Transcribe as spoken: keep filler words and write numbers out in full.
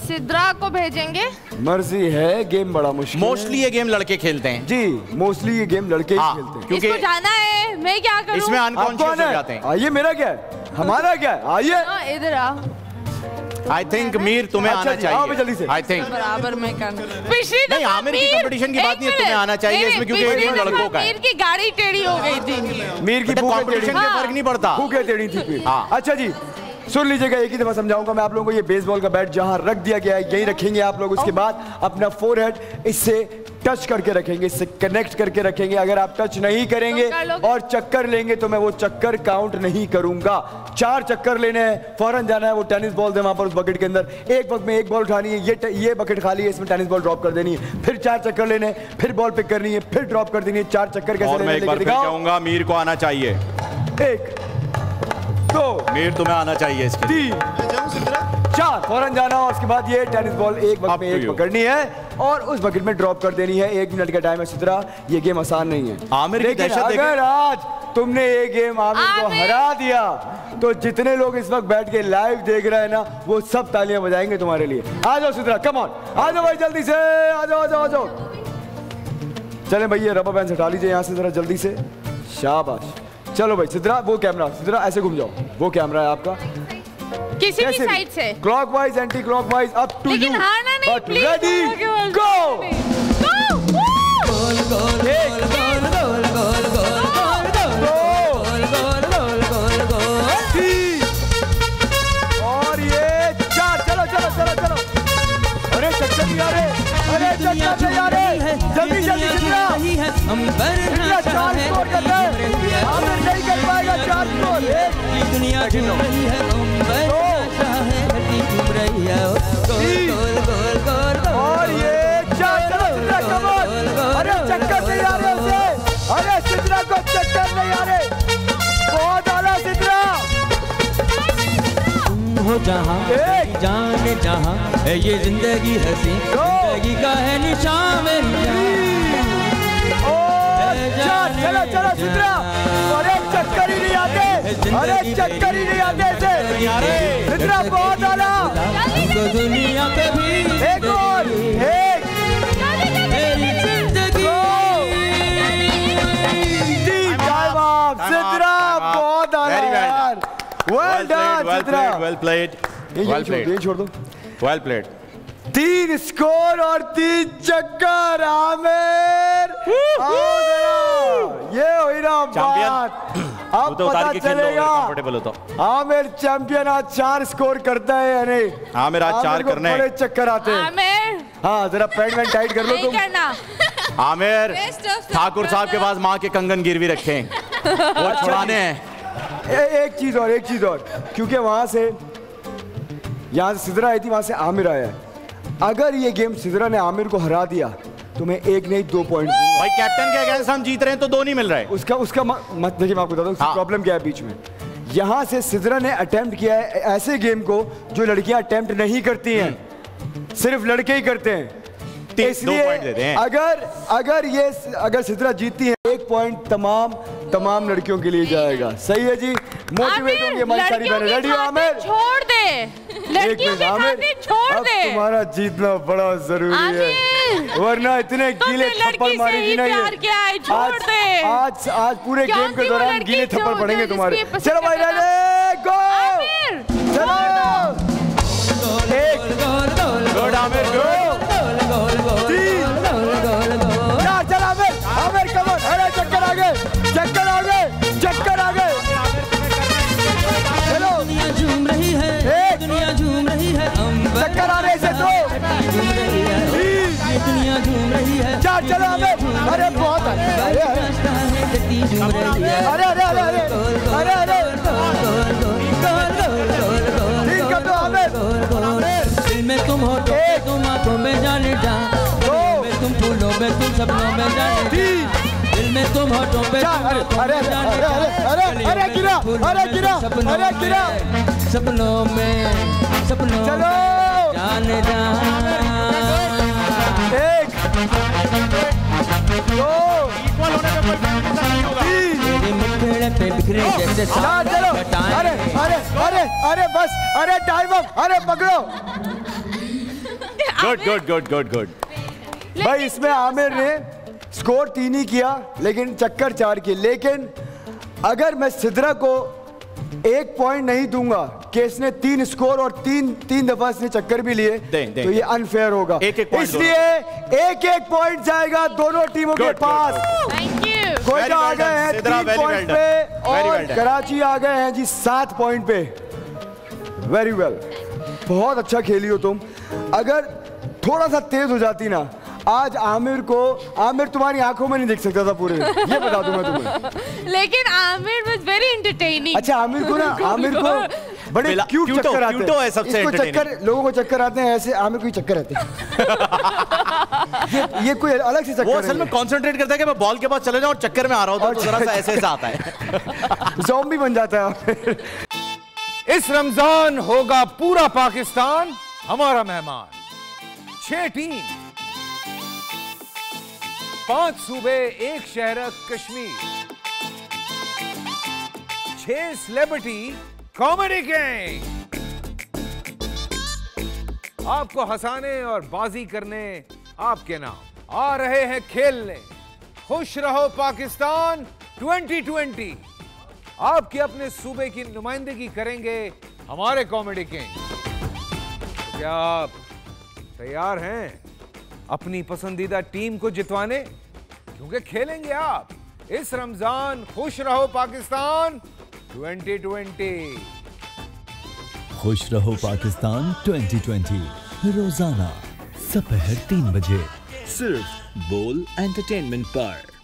सिद्रा को भेजेंगे। मर्जी है, गेम बड़ा मुश्किल। मोस्टली ये गेम लड़के खेलते हैं जी, मोस्टली ये गेम लड़के ही हाँ, खेलते हैं। क्योंकि इसको जाना है, मैं क्या करूं? इसमें अनकॉन्शियस हो जाते हैं। आइए, मेरा क्या है, हमारा क्या है, आइए। हाँ, इधर आ। आई थिंक मीर तुम्हें अच्छा आना जी, आओ चाहिए। जल्दी से। आई थिंक बराबर मैं कर। पिछली नहीं, आमिर की कंपटीशन की बात नहीं है, तुम्हें आना चाहिए इसमें, क्योंकि ये गेम लड़कों का है। मीर की गाड़ी टेढ़ी हो गई थी। मीर की भूख कंपटीशन के फर्क नहीं पड़ता। भूखे टेढ़ी थी। हाँ। अच्छा जी, सुन लीजिएगा, एक ही दफा समझाऊंगा मैं आप लोगों को। ये बेसबॉल का बैट जहां रख दिया गया है यहीं रखेंगे आप लोग। उसके बाद अपना फोरहेड इससे टच करके रखेंगे, इससे कनेक्ट करके रखेंगे। अगर आप टच नहीं करेंगे और चक्कर लेंगे तो मैं वो चक्कर काउंट नहीं करूंगा। चार चक्कर लेने हैं, फौरन जाना है, वो टेनिस बॉल है वहां पर उस बकेट के अंदर। एक वक्त में एक बॉल उठानी है, ये ये बकेट खाली है, इसमें टेनिस बॉल ड्रॉप कर देनी है। फिर चार चक्कर लेने, फिर बॉल पिक करनी है, फिर ड्रॉप कर देनी है। चार चक्कर कैसे लेने, मैं एक बार फिर कहूंगा, मीर को आना चाहिए। एक, दो, मीर तुम्हें आना चाहिए इसके। तीन, चार, फौरन जाना। और उसके बाद ये टेनिस बॉल एक वक्त में एक पकड़नी है और उस बकेट में ड्रॉप कर देनी है। एक मिनट का टाइम है सिद्रा, ये गेम आसान नहीं है। आमिर की लेकिन दहशत अगर आज तुमने ये गेम आमिर को हरा दिया तो जितने लोग इस वक्त बैठ के लाइव देख रहे हैं ना, वो सब तालियां बजाएंगे तुम्हारे लिए। आ जाओ सिद्रा, कम ऑन, आ जाओ भाई जल्दी से, आ जाओ आ जाओ आ जाओ। चले भाई, ये रबर बैंड हटा लीजिए यहाँ से जरा जल्दी से, शाबाश। चलो भाई सिद्रा, वो कैमरा, सिद्रा ऐसे घूम जाओ, वो कैमरा है आपका। किसी भी साइड से, clockwise, anti clockwise, up to you. लेकिन हारना नहीं, बट रेडी, गो। गोल गोल गोल गोल गोल गोल गोल गोल गोल गोल गोल। और ये चार, चलो चलो चलो चलो। अरे चक्कर नहीं आ रहे, अरे चक्कर नहीं आ रहे, जल्दी जल्दी सिद्रा। हम सिद्रा चार स्कोर कर रहे हैं, आमिर नहीं कर पाएगा चार स्कोर। एक दुनिया घूम रही है, घूम रही है, गोल गोल गोल गोल। और ये चार, चलो सिद्रा कमाल। अरे चक्कर नहीं आ रहे उसे, अरे सिद्रा को चक्कर नहीं आ रहे, बहुत आला सिद्रा। तुम हो जहाँ जाने जहाँ है ये जिंदगी हंसी, जिंदगी का है निशान मेरी जान। चलो चलो सिद्रा, अरे चक्कर ही नहीं आते, अरे चक्कर ही नहीं आते इसे। सिद्रा बहुत आला, दुनिया पे भी एक और, एक, मेरी जिंदगी। सिद्रा बहुत आला यार, well done Sidra, well played, well played. ये छोड़ दो, वेल प्लेड। तीन स्कोर और तीन चक्कर आमिर। ये हुई ना बात, अब तो पता चलेगा कंफर्टेबल हो तो। आमिर चैंपियन आज चार स्कोर करता है या नहीं। आमिर आज चार करने बड़े चक्कर आते हैं। आमिर, हाँ जरा पैंट वैंट टाइट कर लो नहीं तुम। करना। आमिर, ठाकुर साहब के पास माँ के कंगन गिरवी रखे हैं, वो छुड़ाने हैं। ए, एक चीज और, एक चीज और, क्योंकि वहां से, यहाँ से सिद्रा आई थी, वहां से आमिर आया है। अगर ये गेम सिद्रा ने आमिर को हरा दिया तो मैं एक नहीं दो पॉइंट दूंगा। भाई कैप्टन के अगेंस्ट हम जीत रहे हैं तो दो नहीं मिल रहे। उसका उसका मत देखिए, मैं आपको बता दूं हाँ। प्रॉब्लम क्या है बीच में। यहाँ से सिद्रा ने अटेम्प्ट किया है ऐसे गेम को जो लड़कियां अटेम्प्ट नहीं करती हैं, सिर्फ लड़के ही करते हैं। इसलिए दो पॉइंट देते हैं। अगर अगर ये अगर सिद्रा जीतती है, एक पॉइंट तमाम तमाम लड़कियों के लिए जाएगा। सही है जी, मोटिवेट होंगे हमारी सारी बहनें। रेडी आमिर, छोड़ दे, लड़कियों के खाते छोड़ दे। तुम्हारा जीतना बड़ा जरूरी है, वरना इतने गीले थप्पड़ मारेगी ना ये। छोड़ दे। आज आज पूरे गेम के दौरान गीले थप्पड़ पड़ेंगे तुम्हारे। चलो भाई रेडी, गो। चलो, एक, गुड आमिर, गुड। चल आमिर, आमिर कम ऑन, अरे चक्कर आ गए, चक्कर आ गए, चक्कर आ गए। चलो, दुनिया झूम रही है, दुनिया झूम रही है, चक्कर आ रहे से दो, दुनिया झूम रही है। चार, चलो आमिर, अरे बहुत अरे अरे अरे अरे अरे अरे अरे ठीक कर दो आमिर। दिल में तुम हो तो तुम आंखों में जाने जा, तुम फूलों में तुम सपनों में जाने, दिल में तुम होठों पे अरे अरे अरे अरे गिरा, अरे गिरा, अरे गिरा, सपनों में सपनों चलो जाने जा। एक, दो, तीन, पे बिखरे जैसे चार, चलो। अरे अरे अरे अरे बस, अरे टाइम अप, अरे पकड़ो। Good good good good good. भाई इसमें आमिर ने स्कोर तीन ही किया लेकिन चक्कर चार किए। लेकिन अगर मैं सिद्रा को एक पॉइंट नहीं दूंगा कि इसने तीन स्कोर और तीन तीन दफा इसने चक्कर भी लिए दें, दें, तो ये अनफेयर होगा। एक एक इसलिए एक एक पॉइंट जाएगा दोनों टीमों के पास। Thank you. कोयटा आ गए हैं तीन पॉइंट पे और कराची आ गए हैं जी सात पॉइंट पे। वेरी वेल, बहुत अच्छा खेली हो तुम। अगर थोड़ा सा तेज हो जाती ना आज आमिर को, आमिर तुम्हारी आंखों में नहीं देख सकता था पूरे, ये बता दूं मैं तुम्हें। लेकिन आमिर वाज वेरी एंटरटेनिंग। अच्छा आमिर को ना, आमिर को बड़े क्यूट चक्कर आते हैं। है सबसे इसको चक्कर, लोगों को चक्कर आते हैं ऐसे, आमिर को ही चक्कर आते हैं। ये, ये कोई अलग से चक्कर है। वो असल में कंसंट्रेट करता है कि मैं बॉल के पास चले जाऊं और चक्कर में आ रहा हूं तो जरा सा ऐसे ऐसे आता है। ज़ॉम्बी बन जाता है। इस रमजान होगा पूरा पाकिस्तान हमारा मेहमान। छह टीम, पांच सूबे, एक शहर कश्मीर, छह सेलिब्रिटी कॉमेडी गैंग आपको हंसाने और बाजी करने आपके नाम आ रहे हैं खेलने। खुश रहो पाकिस्तान ट्वेंटी ट्वेंटी। आपके अपने सूबे की नुमाइंदगी करेंगे हमारे कॉमेडी किंग। तो क्या आप तैयार हैं अपनी पसंदीदा टीम को जितवाने? क्योंकि खेलेंगे आप इस रमजान खुश रहो पाकिस्तान ट्वेंटी ट्वेंटी। खुश रहो पाकिस्तान ट्वेंटी ट्वेंटी रोजाना दोपहर तीन बजे सिर्फ बोल एंटरटेनमेंट पर।